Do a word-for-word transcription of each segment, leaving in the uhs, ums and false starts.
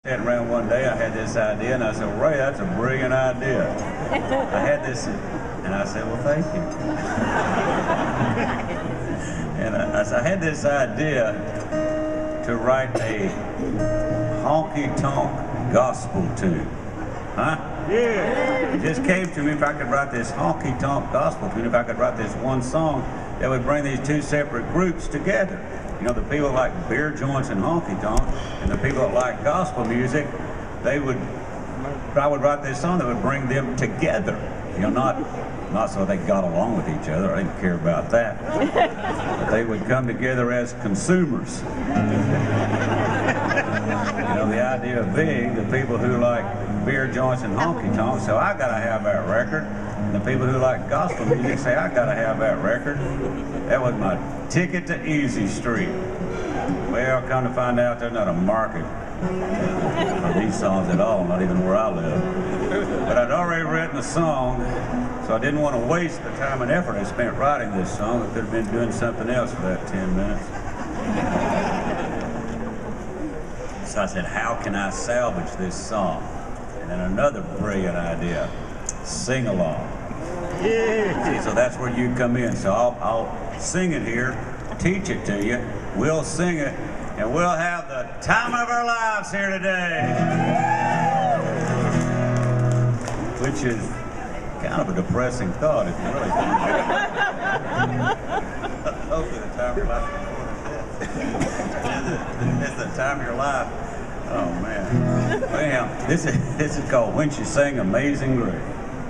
Sitting around one day, I had this idea, and I said, Ray, that's a brilliant idea. I had this, and I said, well, thank you. and I, I, said, I had this idea to write a honky-tonk gospel tune. Huh? Yeah. It just came to me if I could write this honky-tonk gospel tune, if I could write this one song that would bring these two separate groups together. You know, the people that like beer joints and honky-tonk, and the people that like gospel music, they would, I would write this song that would bring them together. You know, not, not so they got along with each other, I didn't care about that. But they would come together as consumers. You know, the idea of being the people who like beer joints and honky-tonk, so I gotta have that record. And the people who like gospel music say, I gotta have that record. That was my ticket to Easy Street. Well, come to find out there's not a market for these songs at all, not even where I live. But I'd already written a song, so I didn't want to waste the time and effort I spent writing this song. I could have been doing something else for that ten minutes. So I said, how can I salvage this song? And then another brilliant idea, sing along. Yeah. See, so that's where you come in. So I'll, I'll sing it here, teach it to you, we'll sing it, and we'll have the time of our lives here today. Which is kind of a depressing thought if you really think about it. Hopefully the time of your life is the time of your life. Oh man. Well, this is this is called When She Sang Amazing Grace.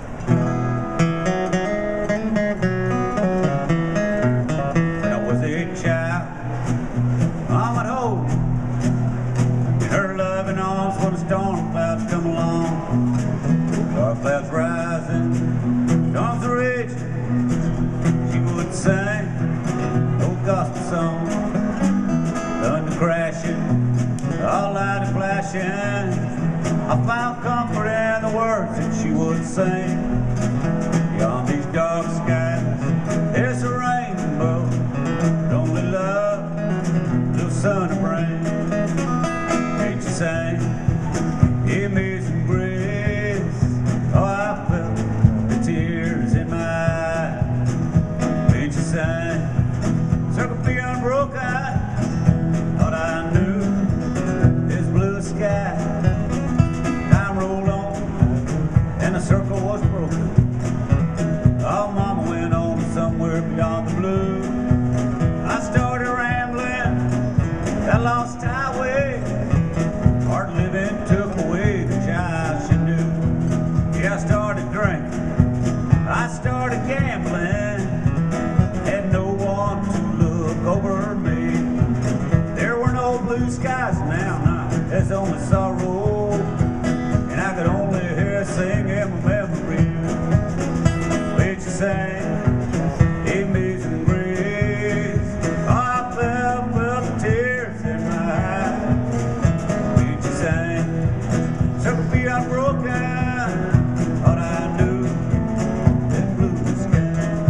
When I was a child, Mom at home, in her loving arms when the storm clouds come along. Dark clouds rising, storms are raging. She would sing old gospel song, thunder crashing, all light and flashing. I found comfort in the words that she would sing. Beyond these dark skies, there's a rainbow, but only love, little sun to bring. Can't you sing Amazing Grace? Oh, I felt the tears in my eyes. Can't you sing Circle Be Unbroken? Thought I knew this blue sky. Time rolled on, and the circle was broken. Oh, Mama went on somewhere beyond the blue. I started rambling that lost highway. Hard living took away the child she knew. Yeah, I started drinking, I started gambling. Had no one to look over me. There were no blue skies now, nah, there's only sorrow. And I could only hear her sing in my memory. When she sang Amazing Grace, oh, I felt, felt the tears in my eyes. When she sang Circle Be Unbroken, thought I knew that blue sky.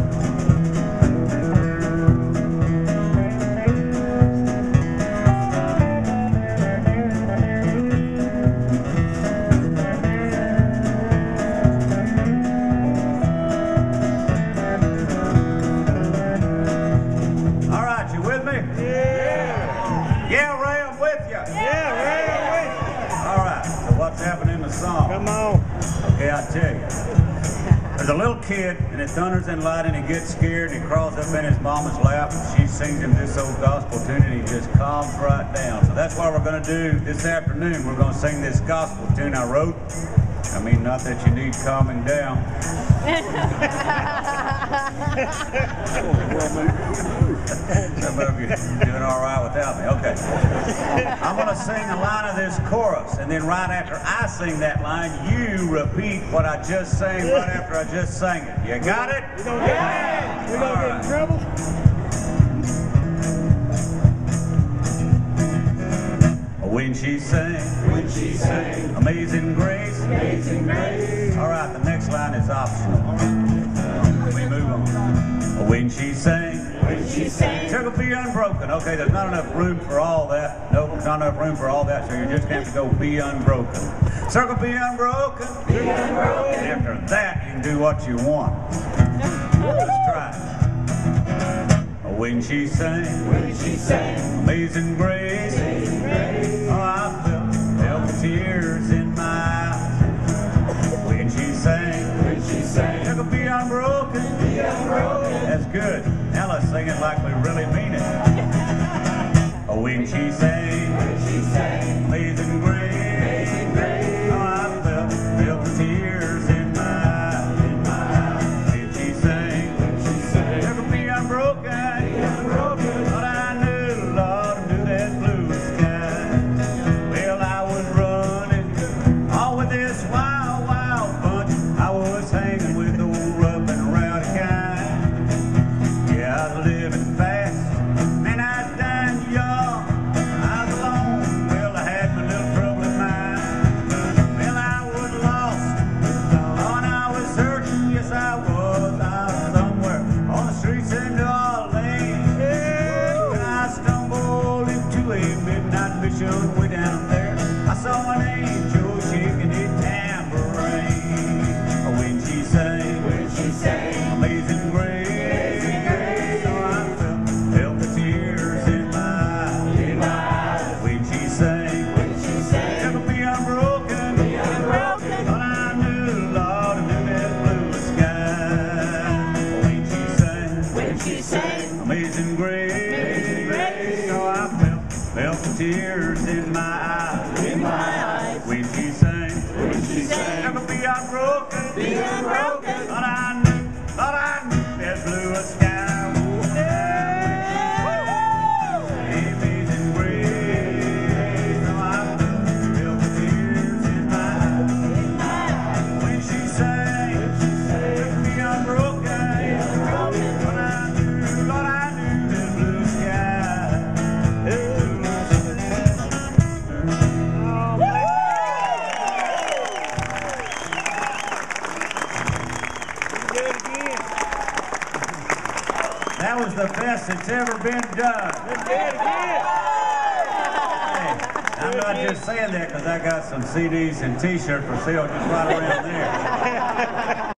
All right, you with me? Yeah. Yeah, Ray, I'm with you. Yeah, Ray, I'm with you. All right, so what's happening in the song? Come on. Okay, I'll tell you. There's a little kid, and it thunders and light, and he gets scared, and he crawls up in his mama's lap, and she sings him this old gospel tune, and he just calms right down. So that's what we're going to do this afternoon. We're going to sing this gospel tune I wrote. I mean, not that you need calming down. Some of you are doing all right without me. Okay. I'm going to sing a line of this chorus, and then right after I sing that line, you repeat what I just sang right after I just sang it. You got it? We don't get, we don't get in trouble. When she sang, When she sang Amazing Grace. Amazing Grace. All right, the next line is optional. We move on. When she sang, When she sang Circle Be Unbroken. Okay, there's not enough room for all that. Nope, there's not enough room for all that, so you're just going to have to go Be Unbroken. Circle Be Unbroken. Be unbroken. And after that, you can do what you want. Let's try it. When she sang, When she sang, Amazing Grace, Amazing Grace. oh, I felt, felt the tears in my eyes. When she sang, When she sang, Circle Be Unbroken. Be unbroken. That's good. Now let's sing it like we really mean it. Oh, when she sang, When she sang, Amazing Grace, Amazing Grace. oh, I felt, felt the tears in my eyes, in my eyes. When she sang, When she sang, Circle Be Unbroken, Be unbroken. Lord, I knew, Lord, I knew that blue sky. Well, I was running, all with this wild, wild bunch. I was hanging with the old rough and rowdy kind. Yeah, I was living fast, and I was dying young. I was alone, well, I had my little trouble in mind. Well, I was lost, oh, and I was searching, yes, I was. I was somewhere on the streets in New Orleans. And I stumbled into a midnight mission way down there. I saw an angel shaking a tambourine. When she sang, When she sang, Amazing Grace, Amazing Grace. so I felt, felt the tears in my eyes. In my eyes. When she sang, When she sang, Never Be Unbroken, Be unbroken. but I knew, Lord, I knew that blue sky. When she sang, When she sang, Amazing Grace, Amazing Grace. so I felt, felt the tears in my eyes. In my eyes. When she sang, When she sang, Never Be Unbroken, Be unbroken. but I knew, but I knew that blue sky. Amazing Grace, so I felt, felt the tears in my eyes. When she sang, Never Be Unbroken, but I knew, Lord, I knew that blue sky. Do it again. That was the best that's ever been done. Let's do it again. Hey, I'm not just saying that because I got some C Ds and T-shirts for sale just right around there.